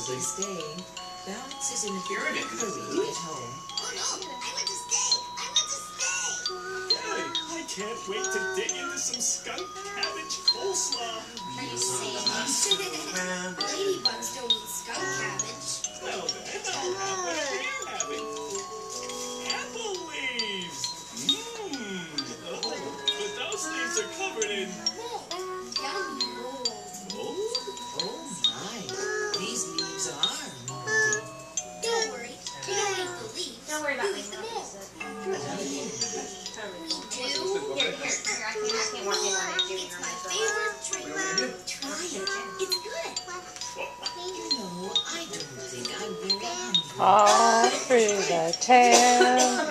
his day, Bounce is in a very hurry to get home. Oh no! I want to stay! I want to stay! Hey, I can't wait to dig into some skunk cabbage coleslaw. Are you serious? Ladybugs don't eat skunk cabbage. Well then, I'll have whatever you're having. Apple leaves! Mmm! Oh, but those leaves are covered in... Yummy mold. mold? Oh my, these leaves are moldy. Don't worry. We don't eat the leaves. Don't worry about we eat the mold. me. Here, Here, I can't walk in on it. it's my favorite drink. Try it. It's good. You know, I don't think I'm very hungry. All through the town,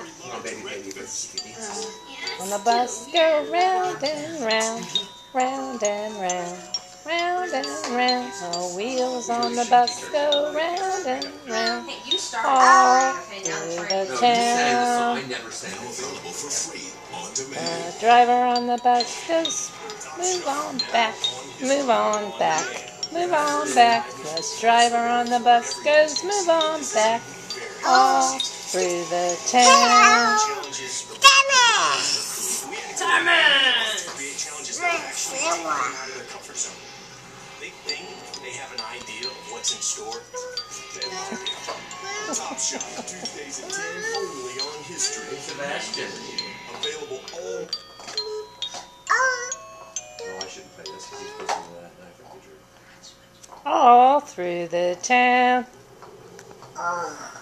on the bus go round and round, round and round, round and round. The wheels on the bus go round and round, Hey, you started. all Okay, now through it's the right. town. I never sang the song. The driver on the bus goes, move on back, move on back, move on back. The driver on the bus goes, move on back, all through the town. They think they have an idea of what's in store. Top Shop, Tuesdays at 10, only on History. Sebastian. Available all... No, I shouldn't play this because he's supposed to do that knife picture. All through the town.